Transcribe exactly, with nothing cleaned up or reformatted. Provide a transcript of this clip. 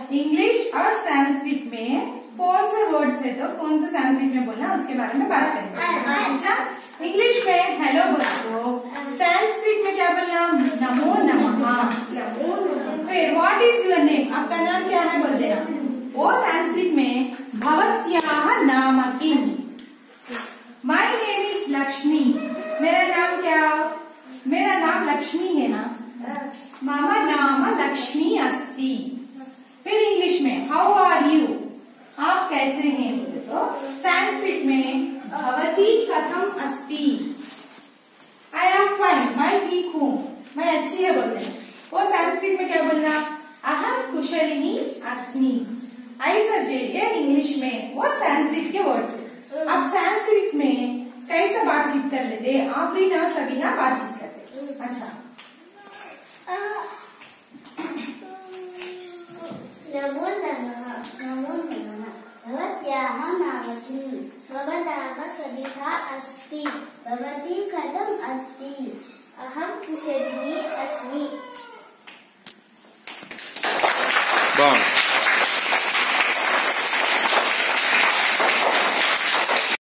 English और संस्कृत में कौन से वर्ड्स है, तो कौन से संस्कृत में बोलना उसके बारे में बात करेंगे। अच्छा, इंग्लिश में हेलो बोलो, संस्कृत में क्या बोलना, नमो नमः। फिर व्हाट इज योर नेम, आपका नाम क्या है बोल देना, वो संस्कृत में भवत्याः नाम किम। माय नेम इज लक्ष्मी, मेरा नाम क्या, मेरा नाम लक्ष्मी है ना, मम नाम लक्ष्मी अस्ति। फिर इंग्लिश में हाउ आर यू, आप कैसे हैं बोले तो संस्कृत में भवती कथम अस्ति। आई एम फाइन, मैं ठीक हूँ, मैं अच्छी है बोलते हैं, वो संस्कृत में क्या बोलना, अहम कुशलिनी अस्मि। ऐसा जैसे इंग्लिश में वो संस्कृत के वर्ड्स है। अब संस्कृत में कैसे बातचीत कर लेते, आफरीना सबीना बातचीत करते। अच्छा, नमो नमः, नमो नमः, भवत्याः नाम किम्, मम नाम सबिता अस्ति, भवती कथम् अस्ति, अहं कुशलिनी अस्मि।